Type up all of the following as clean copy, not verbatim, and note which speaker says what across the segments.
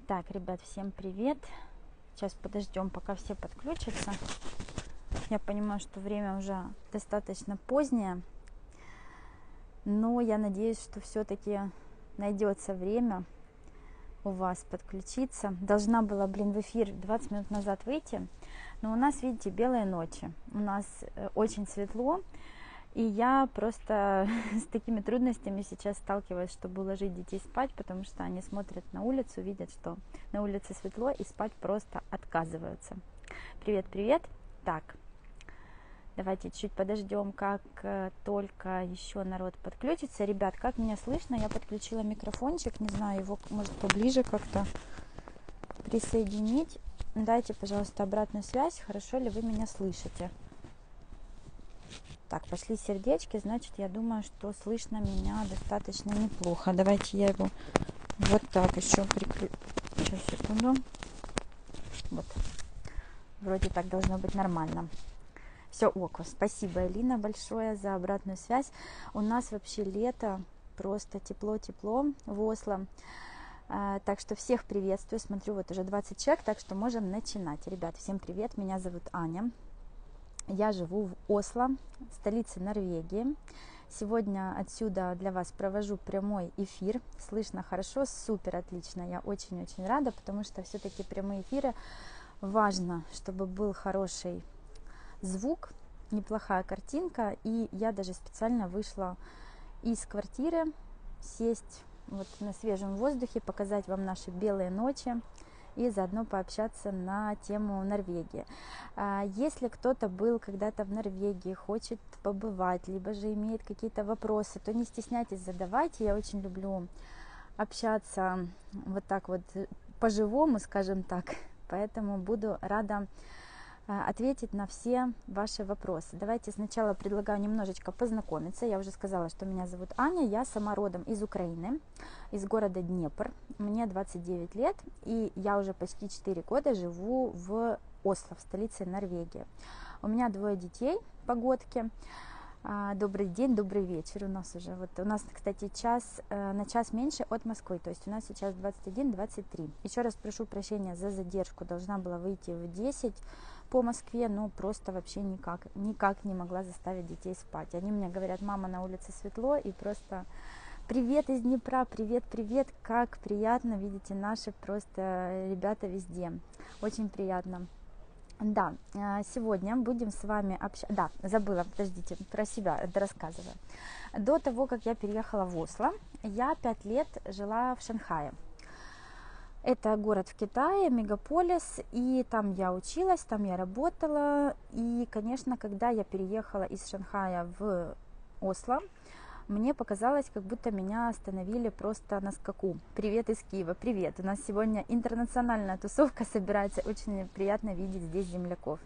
Speaker 1: Так, ребят, всем привет. Сейчас подождем, пока все подключатся. Я понимаю, что время уже достаточно позднее, но я надеюсь, что все-таки найдется время у вас подключиться. Должна была, в эфир 20 минут назад выйти, но у нас, видите, белые ночи. У нас очень светло, и я просто с такими трудностями сейчас сталкиваюсь, чтобы уложить детей спать, потому что они смотрят на улицу, видят, что на улице светло, и спать просто отказываются. Привет, привет. Так, давайте чуть подождем, как только еще народ подключится. Ребят, как меня слышно? Я подключила микрофончик, не знаю, его может поближе как-то присоединить. Дайте, пожалуйста, обратную связь, хорошо ли вы меня слышите. Так, пошли сердечки, значит, я думаю, что слышно меня достаточно неплохо. Давайте я его вот так еще прикреплю. Сейчас, секунду. Вот. Вроде так должно быть нормально. Все, ок. Спасибо, Элина, большое за обратную связь. У нас вообще лето, просто тепло-тепло в Осло. Так что всех приветствую. Смотрю, вот уже 20 человек, так что можем начинать. Ребят, всем привет. Меня зовут Аня. Я живу в Осло, столице Норвегии. Сегодня отсюда для вас провожу прямой эфир. Слышно хорошо, супер, отлично. Я очень-очень рада, потому что все-таки прямые эфиры важно, чтобы был хороший звук, неплохая картинка. И я даже специально вышла из квартиры, сесть вот на свежем воздухе, показать вам наши белые ночи и заодно пообщаться на тему Норвегии. Если кто-то был когда-то в Норвегии, хочет побывать, либо же имеет какие-то вопросы, то не стесняйтесь, задавайте. Я очень люблю общаться вот так вот по-живому, скажем так, поэтому буду рада ответить на все ваши вопросы. Давайте сначала предлагаю немножечко познакомиться. Я уже сказала, что меня зовут Аня, я сама родом из Украины, из города Днепр. Мне 29 лет, и я уже почти 4 года живу в Осло, в столице Норвегии. У меня 2 детей, погодки. Добрый день, добрый вечер у нас уже. Вот у нас, кстати, на час меньше от Москвы, то есть у нас сейчас 21:23. Еще раз прошу прощения за задержку, должна была выйти в 10 по Москве, но просто вообще никак не могла заставить детей спать. Они мне говорят: мама, на улице светло, и просто привет из Днепра, привет, привет, как приятно, видите, наши просто ребята везде, очень приятно. Да, сегодня будем с вами общаться. Да, забыла, подождите, про себя рассказываю. До того, как я переехала в Осло, я 5 лет жила в Шанхае. Это город в Китае, мегаполис, и там я училась, там я работала. И, конечно, когда я переехала из Шанхая в Осло, мне показалось, как будто меня остановили просто на скаку. Привет из Киева, привет. У нас сегодня интернациональная тусовка собирается. Очень приятно видеть здесь земляков.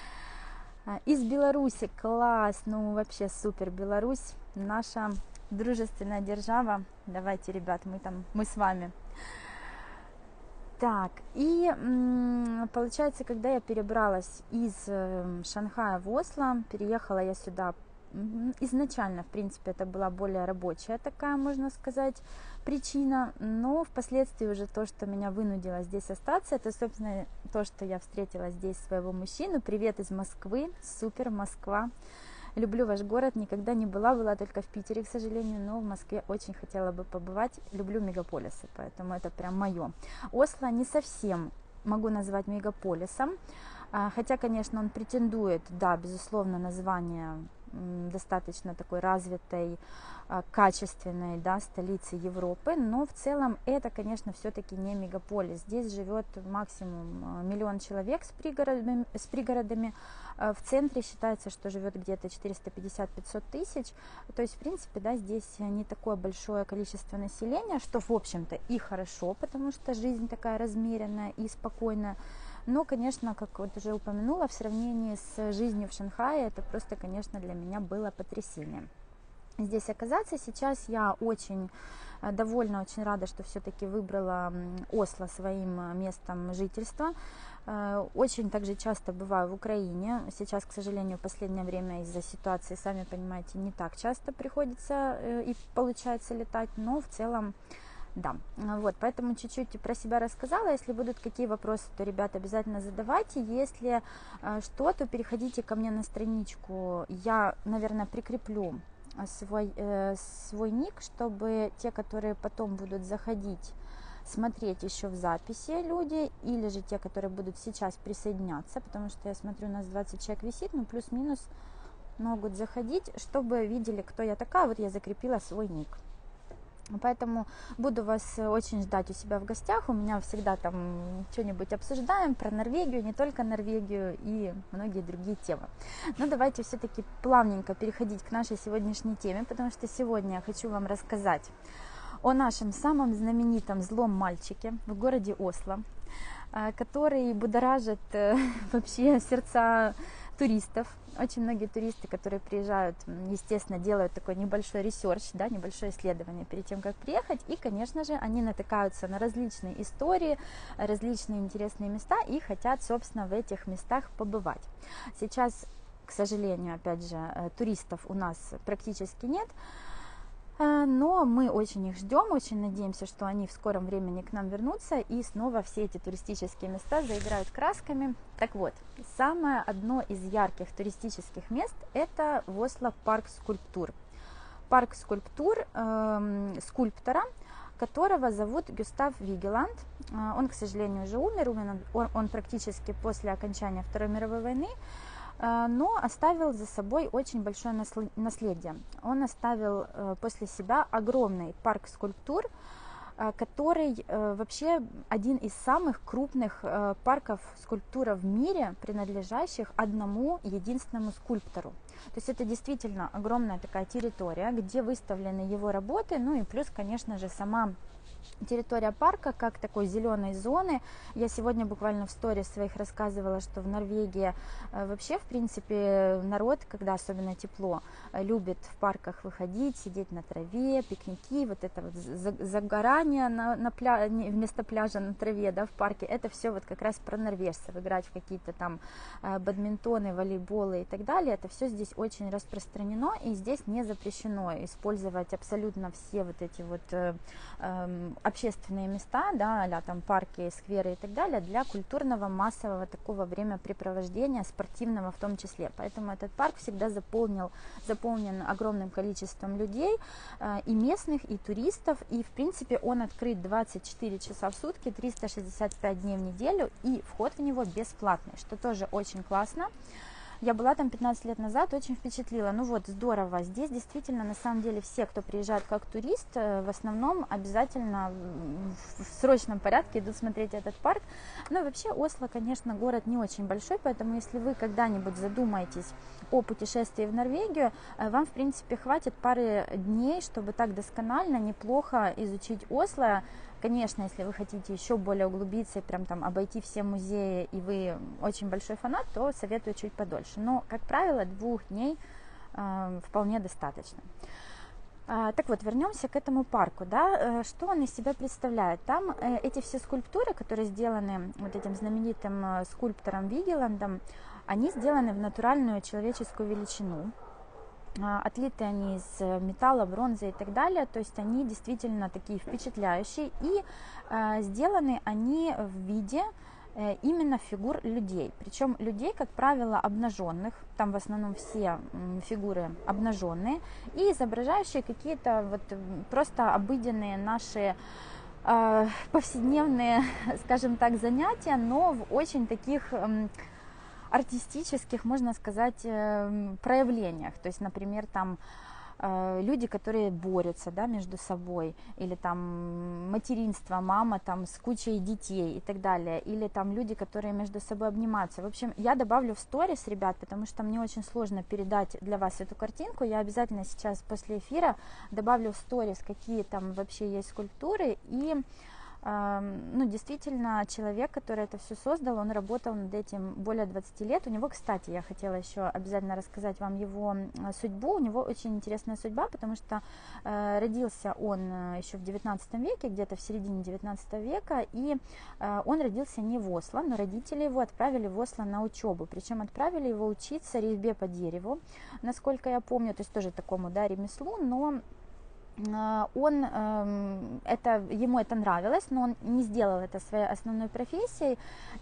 Speaker 1: Из Беларуси, класс, ну вообще супер. Беларусь, наша дружественная держава. Давайте, ребят, мы с вами. Так, и получается, когда я перебралась из Шанхая в Осло, переехала я сюда. Изначально, в принципе, это была более рабочая такая, можно сказать, причина, но впоследствии уже то, что меня вынудило здесь остаться, это, собственно, то, что я встретила здесь своего мужчину. Привет из Москвы, супер, Москва. Люблю ваш город, никогда не была только в Питере, к сожалению, но в Москве очень хотела бы побывать. Люблю мегаполисы, поэтому это прям мое. Осло не совсем могу назвать мегаполисом, хотя, конечно, он претендует, да, безусловно, на звание достаточно такой развитой, качественной, да, столицы Европы, но в целом это, конечно, все-таки не мегаполис. Здесь живет максимум 1 миллион человек с пригородами. В центре считается, что живет где-то 450-500 тысяч. То есть, в принципе, да, здесь не такое большое количество населения, что, в общем-то, и хорошо, потому что жизнь такая размеренная и спокойная. Но, конечно, как вот уже упомянула, в сравнении с жизнью в Шанхае, это просто, конечно, для меня было потрясение. Здесь оказаться. Сейчас я очень довольна, очень рада, что все-таки выбрала Осло своим местом жительства. Очень также часто бываю в Украине. Сейчас, к сожалению, в последнее время из-за ситуации, сами понимаете, не так часто приходится и получается летать, но в целом Да, вот, поэтому чуть-чуть про себя рассказала. Если будут какие вопросы, то, ребята, обязательно задавайте. Если что, то переходите ко мне на страничку. Я, наверное, прикреплю свой ник, чтобы те, которые потом будут заходить, смотреть еще в записи люди, или же те, которые будут сейчас присоединяться, потому что я смотрю, у нас 20 человек висит, ну плюс-минус могут заходить, чтобы видели, кто я такая. Вот я закрепила свой ник. Поэтому буду вас очень ждать у себя в гостях. У меня всегда там что-нибудь обсуждаем про Норвегию, не только Норвегию и многие другие темы. Но давайте все-таки плавненько переходить к нашей сегодняшней теме, потому что сегодня я хочу вам рассказать о нашем самом знаменитом злом мальчике в городе Осло, который будоражит вообще сердца туристов. Очень многие туристы, которые приезжают, естественно, делают такой небольшой ресерч, да, небольшое исследование перед тем, как приехать. И, конечно же, они натыкаются на различные истории, различные интересные места и хотят, собственно, в этих местах побывать. Сейчас, к сожалению, опять же, туристов у нас практически нет. Но мы очень их ждем, очень надеемся, что они в скором времени к нам вернутся и снова все эти туристические места заиграют красками. Так вот, самое одно из ярких туристических мест – это в Осло парк скульптур. Парк скульптур скульптора, которого зовут Гюстав Вигеланд. Он, к сожалению, уже умер он практически после окончания Второй мировой войны, но оставил за собой очень большое наследие. Он оставил после себя огромный парк скульптур, который вообще один из самых крупных парков скульптур в мире, принадлежащих одному единственному скульптору. То есть это действительно огромная такая территория, где выставлены его работы, ну и плюс, конечно же, сама территория парка как такой зеленой зоны. Я сегодня буквально в сторис своих рассказывала, что в Норвегии вообще, в принципе, народ, когда особенно тепло, любит в парках выходить, сидеть на траве, пикники, вот это вот загорание вместо пляжа на траве, да, в парке. Это все вот как раз про норвежцев, играть в какие-то там бадминтоны, волейболы и так далее. Это все здесь очень распространено, и здесь не запрещено использовать абсолютно все вот эти вот общественные места, да, а-ля там парки, скверы и так далее, для культурного массового такого времяпрепровождения, спортивного в том числе. Поэтому этот парк всегда заполнен огромным количеством людей, и местных, и туристов, и в принципе он открыт 24 часа в сутки, 365 дней в неделю, и вход в него бесплатный, что тоже очень классно. Я была там 15 лет назад, очень впечатлила. Ну вот, здорово. Здесь действительно, на самом деле, все, кто приезжает как турист, в основном обязательно в срочном порядке идут смотреть этот парк. Но вообще Осло, конечно, город не очень большой, поэтому если вы когда-нибудь задумаетесь о путешествии в Норвегию, вам, в принципе, хватит пары дней, чтобы так досконально, неплохо изучить Осло. Конечно, если вы хотите еще более углубиться и прям там обойти все музеи, и вы очень большой фанат, то советую чуть подольше. Но, как правило, 2 дней вполне достаточно. Так вот, вернемся к этому парку, да, что он из себя представляет. Там эти все скульптуры, которые сделаны вот этим знаменитым скульптором Вигеландом, они сделаны в натуральную человеческую величину. Отлиты они из металла, бронзы и так далее, то есть они действительно такие впечатляющие, и сделаны они в виде именно фигур людей, причем людей, как правило, обнаженных, там в основном все фигуры обнаженные, и изображающие какие-то вот просто обыденные наши повседневные, скажем так, занятия, но в очень таких артистических, можно сказать, проявлениях. То есть, например, там люди, которые борются, да, между собой, или там материнство, мама там с кучей детей и так далее, или там люди, которые между собой обнимаются. В общем, я добавлю в сторис, ребят, потому что мне очень сложно передать для вас эту картинку. Я обязательно сейчас после эфира добавлю в сторис, какие там вообще есть скульптуры, и ну, действительно, человек, который это все создал, он работал над этим более 20 лет. У него, кстати, я хотела еще обязательно рассказать вам его судьбу. У него очень интересная судьба, потому что родился он еще в 19 веке, где-то в середине 19 века, и он родился не в Осло, но родители его отправили в Осло на учебу. Причем отправили его учиться резьбе по дереву, насколько я помню, то есть тоже такому, да, ремеслу, но ему это нравилось, но он не сделал это своей основной профессией.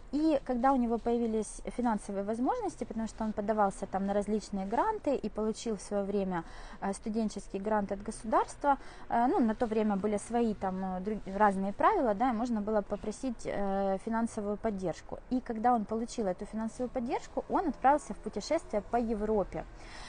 Speaker 1: И когда у него появились финансовые возможности, потому что он подавался там на различные гранты и получил в свое время студенческий грант от государства, ну, на то время были свои там разные правила, да, и можно было попросить финансовую поддержку. И когда он получил эту финансовую поддержку, он отправился в путешествие по Европе.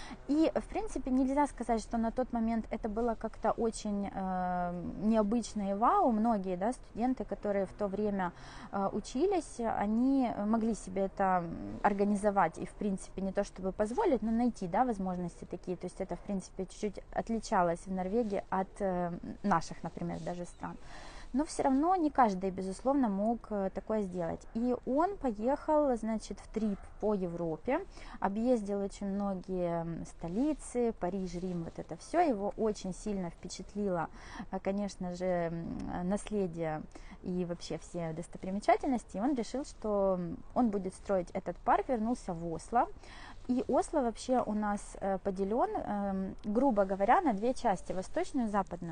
Speaker 1: И, в принципе, нельзя сказать, что на тот момент это было как-то очень необычно и вау. Многие, да, студенты, которые в то время учились, они могли себе это организовать и, в принципе, не то чтобы позволить, но найти, да, возможности такие. То есть это, в принципе, чуть-чуть отличалось в Норвегии от наших, например, даже стран. Но все равно не каждый, безусловно, мог такое сделать. И он поехал, значит, в трип по Европе, объездил очень многие столицы, Париж, Рим, вот это все. Его очень сильно впечатлило, конечно же, наследие и вообще все достопримечательности. И он решил, что он будет строить этот парк, вернулся в Осло. И Осло вообще у нас поделен, грубо говоря, на две части, восточную и западную.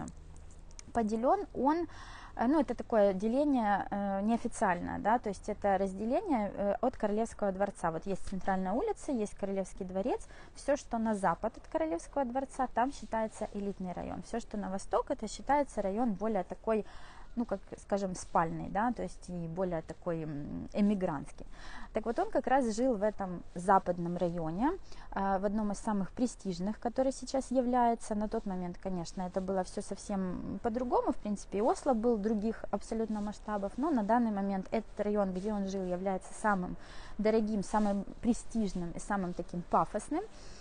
Speaker 1: Поделен он, ну, это такое деление неофициальное, да, то есть это разделение от Королевского дворца. Вот есть центральная улица, есть Королевский дворец, все, что на запад от Королевского дворца, там считается элитный район. Все, что на восток, это считается район более такой, ну, как, скажем, спальный, да, то есть и более такой эмигрантский. Так вот, он как раз жил в этом западном районе, в одном из самых престижных, который сейчас является. На тот момент, конечно, это было все совсем по-другому, в принципе, и Осло был других абсолютно масштабов, но на данный момент этот район, где он жил, является самым дорогим, самым престижным и самым таким пафосным.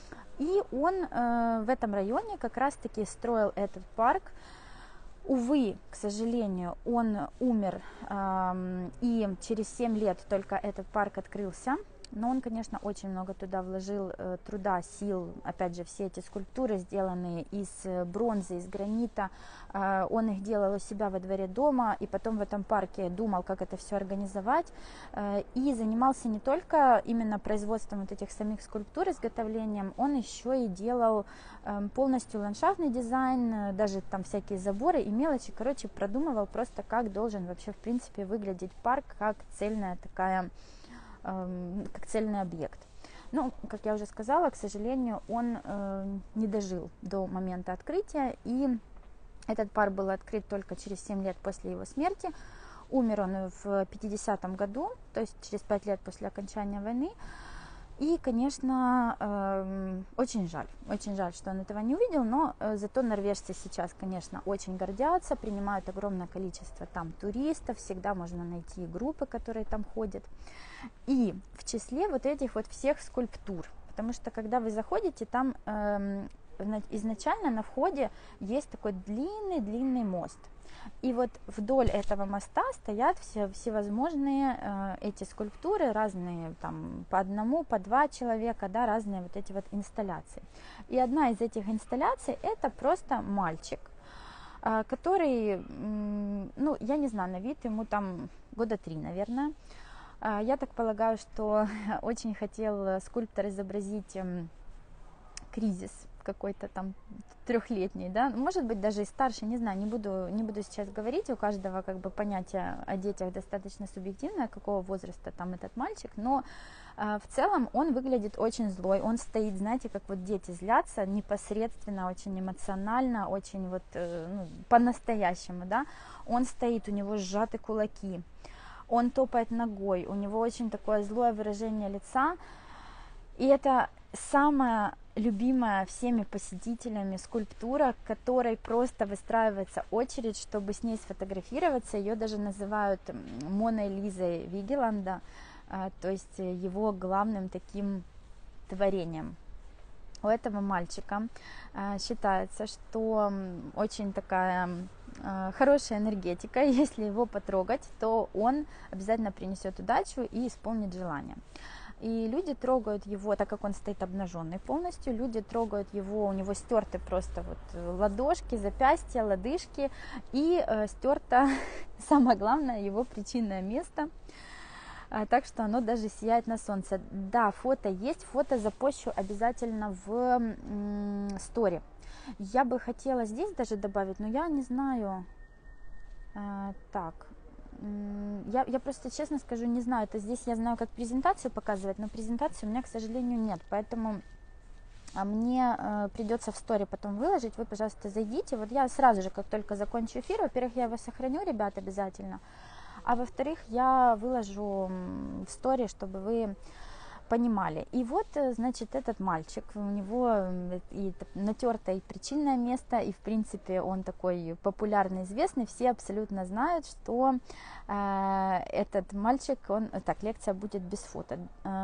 Speaker 1: И он в этом районе как раз-таки строил этот парк. Увы, к сожалению, он умер, и через 7 лет только этот парк открылся. Но он, конечно, очень много туда вложил труда, сил. Опять же, все эти скульптуры, сделанные из бронзы, из гранита, он их делал у себя во дворе дома, и потом в этом парке думал, как это все организовать. И занимался не только именно производством вот этих самих скульптур, изготовлением, он еще и делал полностью ландшафтный дизайн, даже там всякие заборы и мелочи. Короче, продумывал просто, как должен вообще, в принципе, выглядеть парк, как цельная такая, как цельный объект. Но, как я уже сказала, к сожалению, он не дожил до момента открытия, и этот парк был открыт только через 7 лет после его смерти. Умер он в 50-м году, то есть через 5 лет после окончания войны. И, конечно, очень жаль, что он этого не увидел, но зато норвежцы сейчас, конечно, очень гордятся, принимают огромное количество там туристов, всегда можно найти группы, которые там ходят. И в числе вот этих вот всех скульптур, потому что когда вы заходите, там изначально на входе есть такой длинный мост. И вот вдоль этого моста стоят всевозможные эти скульптуры, разные там по одному, по два человека, да, разные вот эти вот инсталляции. И одна из этих инсталляций это просто мальчик, который, ну, я не знаю, на вид ему там года 3, наверное. Я так полагаю, что очень хотел скульптор изобразить кризис какой-то там 3-летний, да, может быть даже и старше, не знаю, не буду сейчас говорить, у каждого как бы понятие о детях достаточно субъективное, какого возраста там этот мальчик, но в целом он выглядит очень злой, он стоит, знаете, как вот дети злятся, непосредственно, очень эмоционально, очень вот, ну, по-настоящему, да, он стоит, у него сжаты кулаки, он топает ногой, у него очень такое злое выражение лица, и это самое любимая всеми посетителями скульптура, к которой просто выстраивается очередь, чтобы с ней сфотографироваться. Ее даже называют Моной Лизой Вигеланда, то есть его главным таким творением. У этого мальчика считается, что очень такая хорошая энергетика, если его потрогать, то он обязательно принесет удачу и исполнит желание. И люди трогают его, так как он стоит обнаженный полностью, люди трогают его, у него стерты просто вот ладошки, запястья, лодыжки, и стерто, самое главное, его причинное место. так что оно даже сияет на солнце. Да, фото есть, фото запощу обязательно в стори. Я бы хотела здесь даже добавить, но я не знаю. Так, я просто честно скажу, не знаю, это здесь я знаю, как презентацию показывать, но презентации у меня, к сожалению, нет, поэтому мне придется в стори потом выложить. Вы, пожалуйста, зайдите. Вот я сразу же, как только закончу эфир, во-первых, я его сохраню, ребят, обязательно, а во-вторых, я выложу в стори, чтобы вы понимали. И вот, значит, этот мальчик, у него и натертое и причинное место, и, в принципе, он такой популярный, известный, все абсолютно знают, что этот мальчик, он... Так, лекция будет без фото.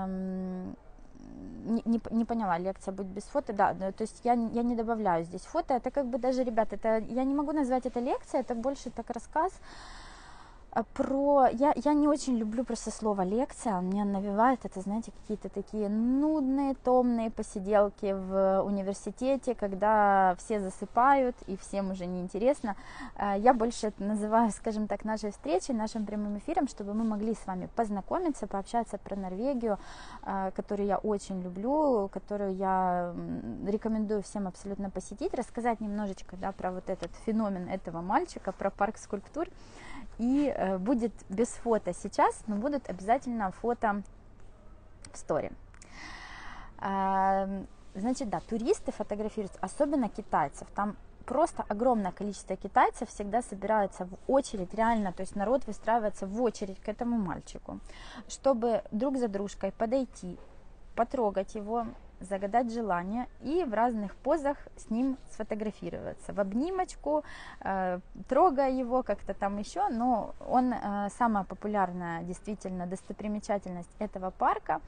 Speaker 1: Не поняла, лекция будет без фото, да, то есть я не добавляю здесь фото, это как бы даже, ребята, это, я не могу назвать это лекцией, это больше так рассказ про... Я не очень люблю просто слово лекция, он мне навевает это, знаете, какие-то такие нудные, томные посиделки в университете, когда все засыпают и всем уже неинтересно. Я больше это называю, скажем так, нашей встречей, нашим прямым эфиром, чтобы мы могли с вами познакомиться, пообщаться про Норвегию, которую я очень люблю, которую я рекомендую всем абсолютно посетить, рассказать немножечко, да, про вот этот феномен этого мальчика, про парк скульптур. И будет без фото сейчас, но будут обязательно фото в сторе. Значит, да, туристы фотографируются, особенно китайцев. Там просто огромное количество китайцев всегда собираются в очередь, реально, то есть народ выстраивается в очередь к этому мальчику, чтобы друг за дружкой подойти, потрогать его, загадать желание и в разных позах с ним сфотографироваться, в обнимочку, трогая его как-то там еще, но он самая популярная действительно достопримечательность этого парка.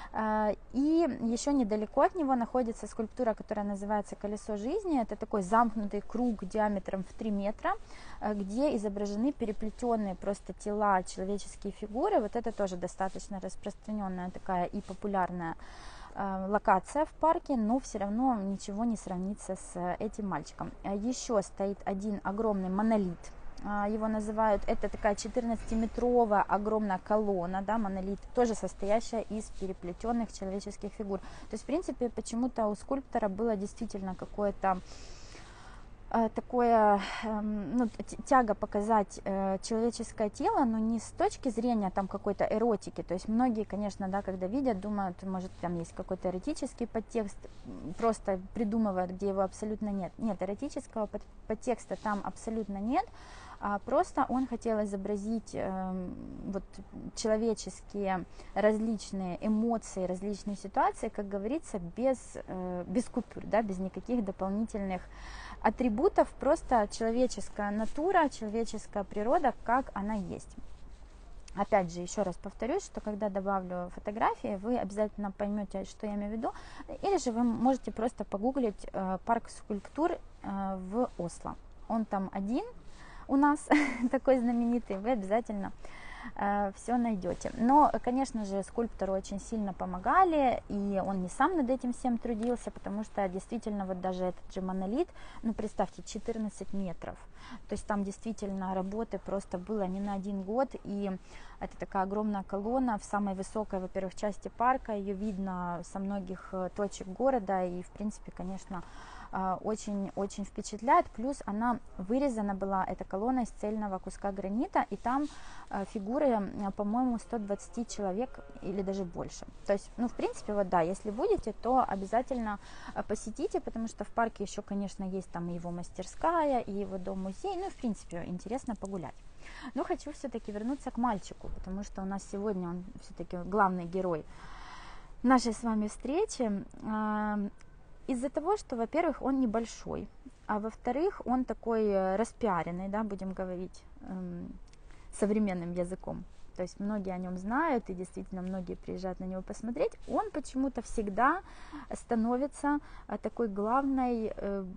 Speaker 1: И еще недалеко от него находится скульптура, которая называется «Колесо жизни». Это такой замкнутый круг диаметром в 3 метра, где изображены переплетенные просто тела, человеческие фигуры. Вот это тоже достаточно распространенная такая и популярная локация в парке, но все равно ничего не сравнится с этим мальчиком. Еще стоит один огромный монолит, его называют, это такая 14-метровая огромная колонна, да, монолит, тоже состоящая из переплетенных человеческих фигур. То есть, в принципе, почему-то у скульптора было действительно какое-то такое, ну, тяга показать человеческое тело, но не с точки зрения там какой-то эротики, то есть многие, конечно, да, когда видят, думают, может, там есть какой-то эротический подтекст, просто придумывают, где его абсолютно нет. Нет, эротического подтекста там абсолютно нет, просто он хотел изобразить вот человеческие различные эмоции, различные ситуации, как говорится, без купюр, да, без никаких дополнительных атрибутов, просто человеческая натура, человеческая природа, как она есть. Опять же, еще раз повторюсь, что когда добавлю фотографии, вы обязательно поймете, что я имею в виду, или же вы можете просто погуглить парк скульптур в Осло. Он там один у нас, такой знаменитый, вы обязательно все найдете. Но, конечно же, скульптору очень сильно помогали, и он не сам над этим всем трудился, потому что действительно вот даже этот же монолит, ну представьте, 14 метров, то есть там действительно работы просто было не на 1 год, и это такая огромная колонна в самой высокой, во-первых, части парка, ее видно со многих точек города, и в принципе, конечно, очень-очень впечатляет, плюс она вырезана была, эта колонна, из цельного куска гранита, и там фигуры, по-моему, 120 человек или даже больше. То есть, ну, в принципе, вот да, если будете, то обязательно посетите, потому что в парке еще, конечно, есть там и его мастерская, и его дом-музей, ну, в принципе, интересно погулять. Но хочу все-таки вернуться к мальчику, потому что у нас сегодня он все-таки главный герой нашей с вами встречи. Из-за того, что, во-первых, он небольшой, а во-вторых, он такой распиаренный, да, будем говорить современным языком. То есть многие о нем знают, и действительно многие приезжают на него посмотреть. Он почему-то всегда становится такой главным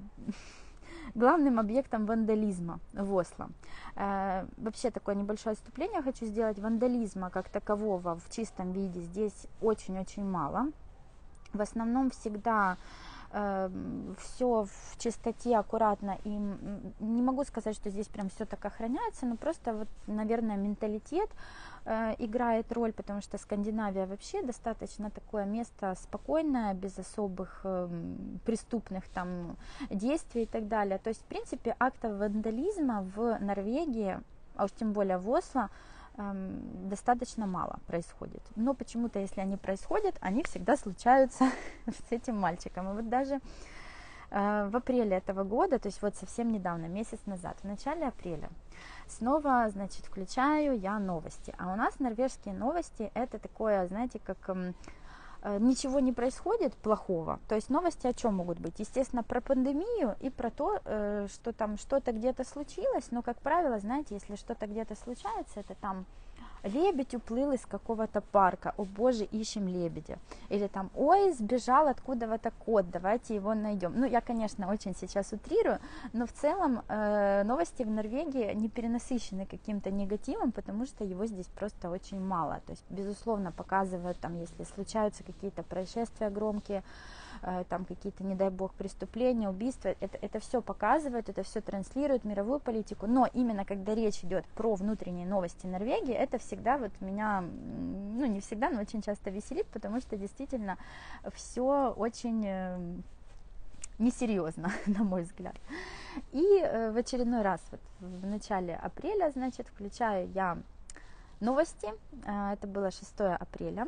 Speaker 1: объектом вандализма в Осло. Вообще такое небольшое отступление хочу сделать. Вандализма как такового в чистом виде здесь очень-очень мало. В основном всегда все в чистоте, аккуратно, и не могу сказать, что здесь прям все так охраняется, но просто вот, наверное, менталитет играет роль, потому что Скандинавия вообще достаточно такое место спокойное, без особых преступных там действий и так далее. То есть, в принципе, актов вандализма в Норвегии, а уж тем более в Осло, достаточно мало происходит. Но почему-то, если они происходят, они всегда случаются с этим мальчиком. И вот даже в апреле этого года, то есть вот совсем недавно, месяц назад, в начале апреля, снова, значит, включаю я новости. А у нас норвежские новости, это такое, знаете, как ничего не происходит плохого. То есть новости о чем могут быть? Естественно, про пандемию и про то, что там что-то где-то случилось. Но, как правило, знаете, если что-то где-то случается, это там лебедь уплыл из какого-то парка, о боже, ищем лебедя. Или там, ой, сбежал откуда-то кот, давайте его найдем. Ну, я, конечно, очень сейчас утрирую, но в целом новости в Норвегии не перенасыщены каким-то негативом, потому что его здесь просто очень мало. То есть, безусловно, показывают, там, если случаются какие-то происшествия громкие, там какие-то, не дай бог, преступления, убийства, это все показывает, это все транслирует мировую политику, но именно когда речь идет про внутренние новости Норвегии, это всегда вот меня, ну не всегда, но очень часто веселит, потому что действительно все очень несерьезно, на мой взгляд. И в очередной раз вот в начале апреля, значит, включаю я новости, это было 6 апреля,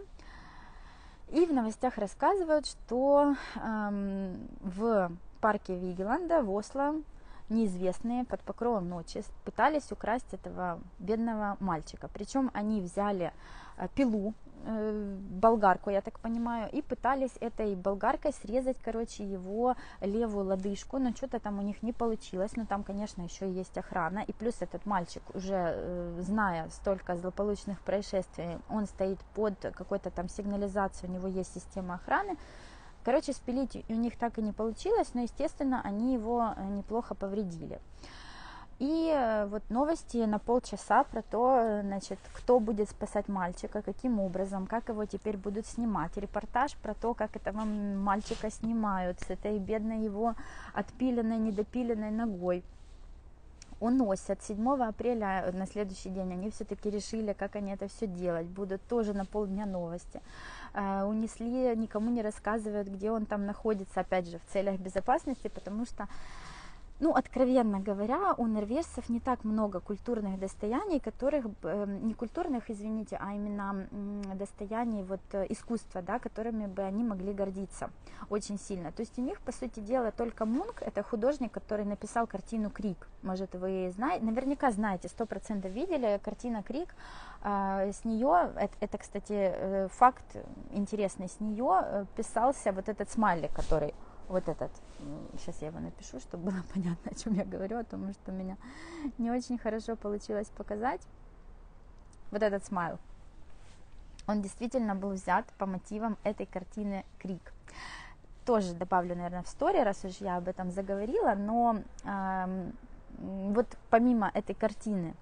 Speaker 1: и в новостях рассказывают, что в парке Вигеланда в Осло неизвестные под покровом ночи пытались украсть этого бедного мальчика. Причем они взяли пилу, болгарку, я так понимаю, и пытались этой болгаркой срезать, короче, его левую лодыжку, но что-то там у них не получилось, но там, конечно, еще есть охрана, и плюс этот мальчик, уже зная столько злополучных происшествий, он стоит под какой-то там сигнализацией, у него есть система охраны. Короче, спилить у них так и не получилось, но, естественно, они его неплохо повредили. И вот новости на полчаса про то, значит, кто будет спасать мальчика, каким образом, как его теперь будут снимать. Репортаж про то, как этого мальчика снимают с этой бедной его отпиленной, недопиленной ногой. Уносят. 7 апреля на следующий день они все-таки решили, как они это все делать. Будут тоже на полдня новости. Унесли, никому не рассказывают, где он там находится, опять же, в целях безопасности, потому что, ну, откровенно говоря, у норвежцев не так много культурных достояний, которых, не культурных, извините, а именно достояний вот искусства, да, которыми бы они могли гордиться очень сильно. То есть у них, по сути дела, только Мунк, это художник, который написал картину «Крик». Может, вы знаете, наверняка знаете, 100% видели картина «Крик». С нее, это, кстати, факт интересный, с нее писался вот этот смайлик, который... Вот этот, сейчас я его напишу, чтобы было понятно, о чем я говорю, потому что у меня не очень хорошо получилось показать. Вот этот смайл, он действительно был взят по мотивам этой картины «Крик». Тоже добавлю, наверное, в стори, раз уж я об этом заговорила, но вот помимо этой картины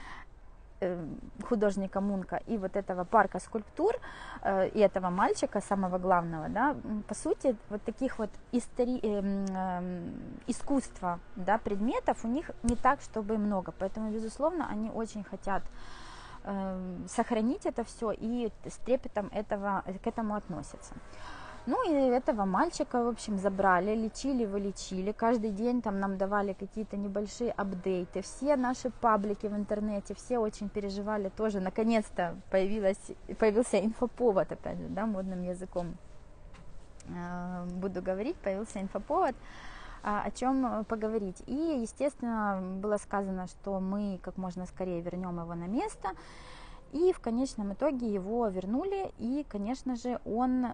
Speaker 1: художника Мунка и вот этого парка скульптур и этого мальчика, самого главного, да, по сути, вот таких вот искусства, да, предметов у них не так, чтобы много, поэтому, безусловно, они очень хотят сохранить это все и с трепетом к этому относятся. Ну и этого мальчика, в общем, забрали, лечили, вылечили. Каждый день там нам давали какие-то небольшие апдейты. Все наши паблики в интернете, все очень переживали тоже. Наконец-то появился инфоповод, опять же, да, модным языком буду говорить, появился инфоповод, о чем поговорить. И, естественно, было сказано, что мы как можно скорее вернем его на место. И в конечном итоге его вернули, и, конечно же, он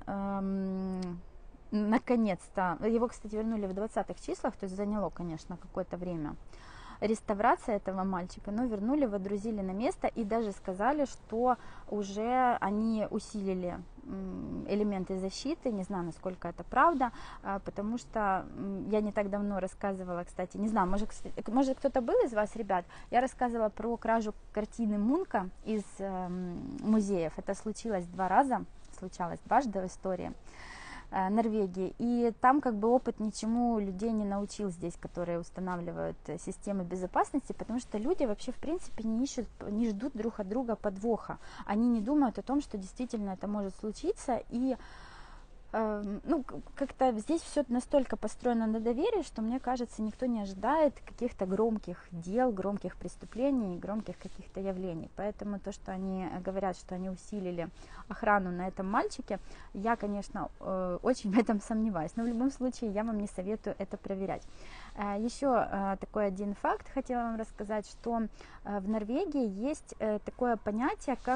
Speaker 1: наконец-то, его, кстати, вернули в 20-х числах, то есть заняло, конечно, какое-то время реставрация этого мальчика, но вернули, водрузили на место и даже сказали, что уже они усилили элементы защиты, не знаю, насколько это правда, потому что я не так давно рассказывала, кстати, не знаю, может кто-то был из вас, ребят, я рассказывала про кражу картины Мунка из музеев, это случилось 2 раза, случалось дважды в истории. Норвегии, и там как бы опыт ничему людей не научил здесь, которые устанавливают системы безопасности, потому что люди вообще в принципе не ищут, не ждут друг от друга подвоха, они не думают о том, что действительно это может случиться, и ну, как-то здесь все настолько построено на доверии, что, мне кажется, никто не ожидает каких-то громких дел, громких преступлений, громких каких-то явлений. Поэтому то, что они говорят, что они усилили охрану на этом мальчике, я, конечно, очень в этом сомневаюсь. Но в любом случае я вам не советую это проверять. Еще такой один факт хотела вам рассказать, что в Норвегии есть такое понятие, как...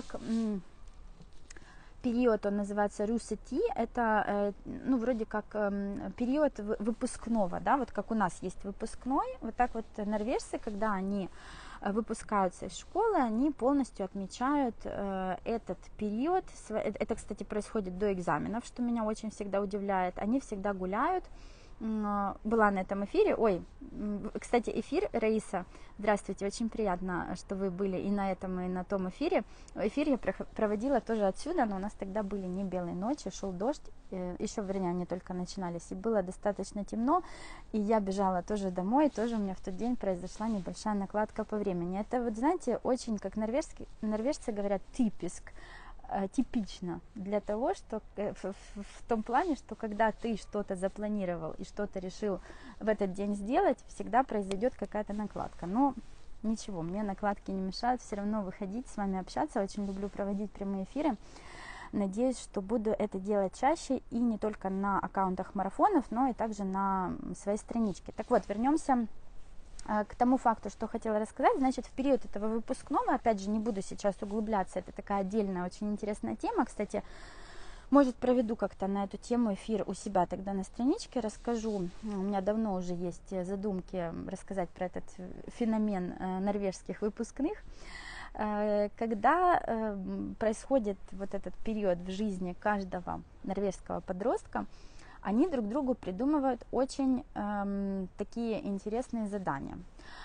Speaker 1: период, он называется русети, это, ну, вроде как период выпускного, да, вот как у нас есть выпускной, вот так вот норвежцы, когда они выпускаются из школы, они полностью отмечают этот период, это, кстати, происходит до экзаменов, что меня очень всегда удивляет, они всегда гуляют. Была на этом эфире. Ой, кстати, эфир, Раиса, здравствуйте, очень приятно, что вы были и на этом, и на том эфире. Эфир я проводила тоже отсюда, но у нас тогда были не белые ночи, шел дождь, еще, вернее, они только начинались, и было достаточно темно, и я бежала тоже домой, и тоже у меня в тот день произошла небольшая накладка по времени. Это вот, знаете, очень, как норвежцы говорят, типично для того, что в том плане, что когда ты что-то запланировал и что-то решил в этот день сделать, всегда произойдет какая-то накладка. Но ничего, мне накладки не мешают все равно выходить, с вами общаться. Очень люблю проводить прямые эфиры. Надеюсь, что буду это делать чаще и не только на аккаунтах марафонов, но и также на своей страничке. Так вот, вернемся к тому факту, что хотела рассказать. Значит, в период этого выпускного, опять же, не буду сейчас углубляться, это такая отдельная, очень интересная тема. Кстати, может, проведу как-то на эту тему эфир у себя тогда на страничке, расскажу. У меня давно уже есть задумки рассказать про этот феномен норвежских выпускных. Когда происходит вот этот период в жизни каждого норвежского подростка, они друг другу придумывают очень такие интересные задания.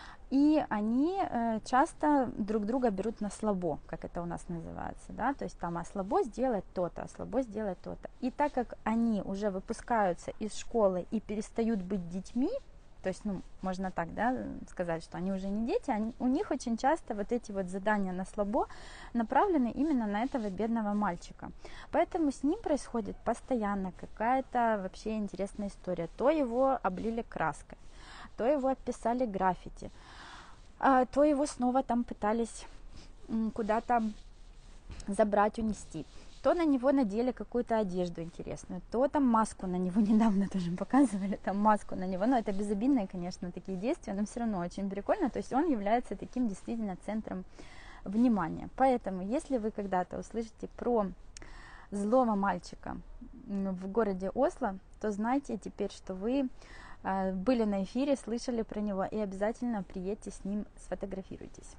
Speaker 1: И они часто друг друга берут на слабо, как это у нас называется, да, то есть там а слабо сделать то-то, а слабо сделать то-то. И так как они уже выпускаются из школы и перестают быть детьми, то есть, ну, можно так, да, сказать, что они уже не дети, у них очень часто вот эти вот задания на слабо направлены именно на этого бедного мальчика. Поэтому с ним происходит постоянно какая-то вообще интересная история. То его облили краской, то его описали граффити, то его снова там пытались куда-то забрать, унести. То на него надели какую-то одежду интересную, то там маску на него недавно тоже показывали, там маску на него, но это безобидные, конечно, такие действия, но все равно очень прикольно, то есть он является таким действительно центром внимания. Поэтому, если вы когда-то услышите про злого мальчика в городе Осло, то знайте теперь, что вы были на эфире, слышали про него, и обязательно приедьте с ним, сфотографируйтесь.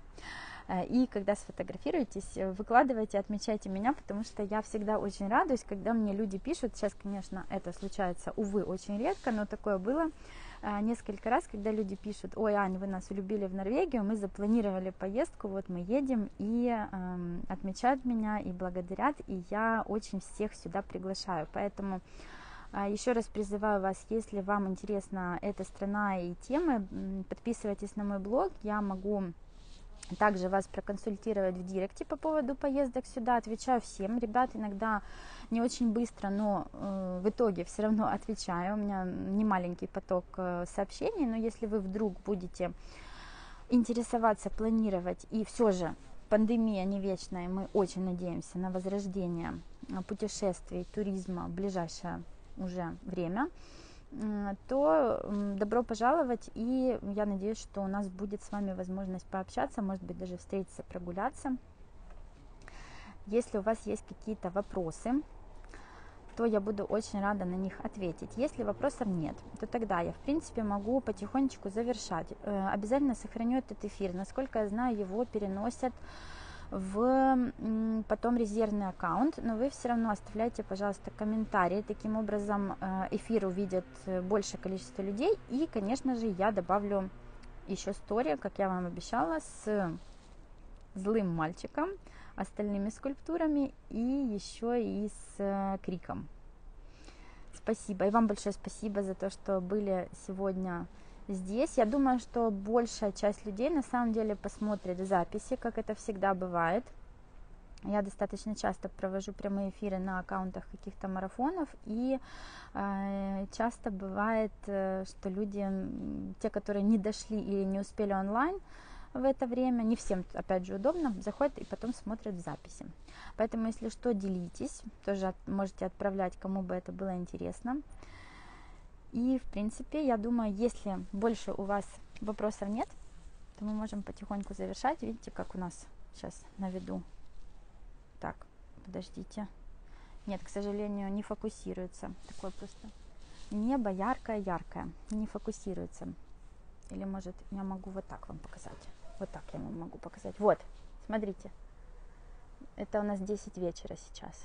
Speaker 1: И когда сфотографируетесь, выкладывайте, отмечайте меня, потому что я всегда очень радуюсь, когда мне люди пишут. Сейчас, конечно, это случается, увы, очень редко, но такое было несколько раз, когда люди пишут: ой, Ань, вы нас улюбили в Норвегию, мы запланировали поездку, вот мы едем, и отмечают меня, и благодарят, и я очень всех сюда приглашаю. Поэтому еще раз призываю вас, если вам интересна эта страна и темы, подписывайтесь на мой блог, я могу также вас проконсультировать в директе по поводу поездок сюда. Отвечаю всем, ребят, иногда не очень быстро, но в итоге все равно отвечаю. У меня не маленький поток сообщений, но если вы вдруг будете интересоваться, планировать, и все же пандемия не вечная, мы очень надеемся на возрождение путешествий, туризма в ближайшее уже время, то добро пожаловать, и я надеюсь, что у нас будет с вами возможность пообщаться, может быть, даже встретиться, прогуляться. Если у вас есть какие-то вопросы, то я буду очень рада на них ответить. Если вопросов нет, то тогда я, в принципе, могу потихонечку завершать. Обязательно сохраню этот эфир. Насколько я знаю, его переносят в потом резервный аккаунт, но вы все равно оставляйте, пожалуйста, комментарии. Таким образом эфир увидит большее количество людей. И, конечно же, я добавлю еще стори, как я вам обещала, с злым мальчиком, остальными скульптурами и еще и с криком. спасибо. И вам большое спасибо за то, что были сегодня здесь. Я думаю, что большая часть людей на самом деле посмотрит записи, как это всегда бывает. Я достаточно часто провожу прямые эфиры на аккаунтах каких-то марафонов, и часто бывает, что люди, те, которые не дошли или не успели онлайн в это время, не всем, опять же, удобно, заходят и потом смотрят в записи. Поэтому, если что, делитесь, тоже можете отправлять, кому бы это было интересно. И, в принципе, я думаю, если больше у вас вопросов нет, то мы можем потихоньку завершать. Видите, как у нас сейчас на виду. Так, подождите. Нет, к сожалению, не фокусируется. Такое просто небо яркое-яркое. Не фокусируется. Или, может, я могу вот так вам показать. Вот так я вам могу показать. Вот, смотрите. Это у нас 10 вечера сейчас.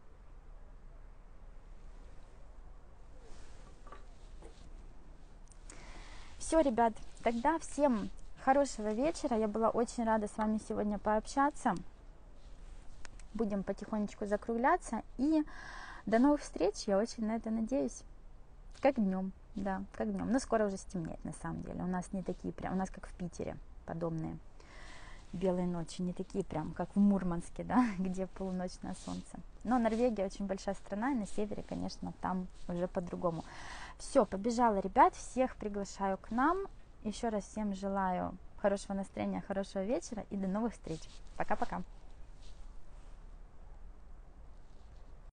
Speaker 1: Все, ребят, тогда всем хорошего вечера. Я была очень рада с вами сегодня пообщаться. Будем потихонечку закругляться. И до новых встреч. Я очень на это надеюсь. Как днем, да, как днем. Но скоро уже стемнеет, на самом деле. У нас не такие прям, у нас как в Питере подобные белые ночи, не такие прям, как в Мурманске, да, где полуночное солнце. Но Норвегия очень большая страна, и на севере, конечно, там уже по-другому. Все, побежала, ребят, всех приглашаю к нам. Еще раз всем желаю хорошего настроения, хорошего вечера и до новых встреч. Пока-пока.